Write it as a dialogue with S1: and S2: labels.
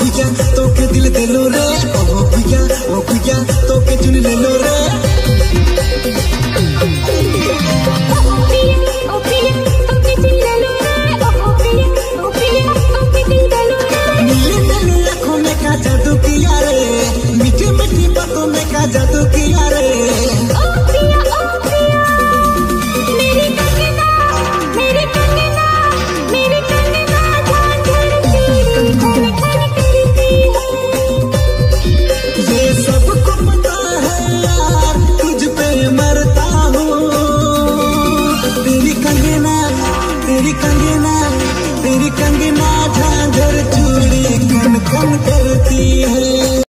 S1: भैया तो के दिल दे लो रे, ओ भैया तो के चुन ले लो रे। नीले नीले आँखों में का जादू किया रे, मीठी मीठी बातों में का जादू किया रे। ये सबको पता है यार, तुझ पे मरता हूँ। तेरी कंगना झांझर चूड़ी खन खन करती है।